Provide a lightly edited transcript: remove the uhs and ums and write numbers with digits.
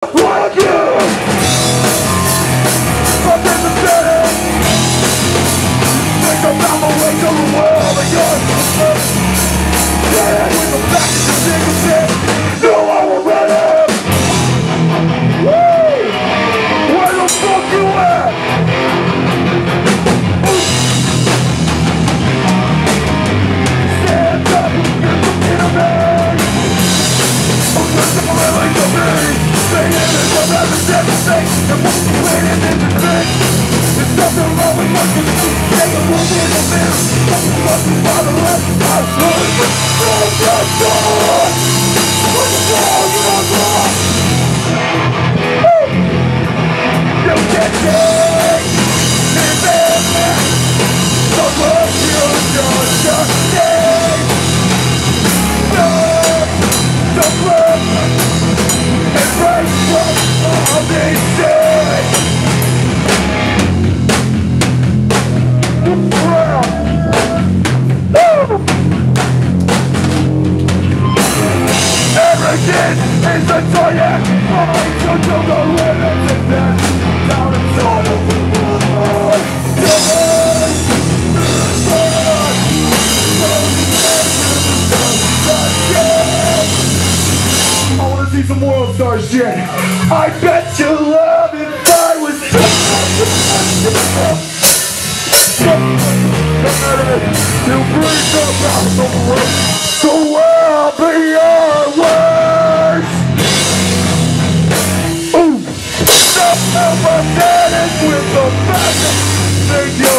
like you. I'm in the city. Think about my way to the world and yours. Yeah, with the back to the single shit. No, I will run it. Woo! Where the fuck you at? Stand up and get some enemy. I'm looking for a like to me. Saying it's a rather everything. And what's the way in the thing? There's nothing wrong with what you do. Take a look in the mirror. Something must be by the left. I'm sorry, but don't get done. What's the wrong? You are wrong. You can't take me. So what you just need. No, don't look and break from all these things. Everything is a triad. I don't know the limits and then down inside of the world. I wanna see some world star shit. I bet you love if I was to bring the back the world. The world beyond words. Ooh, the empathetic with the passion.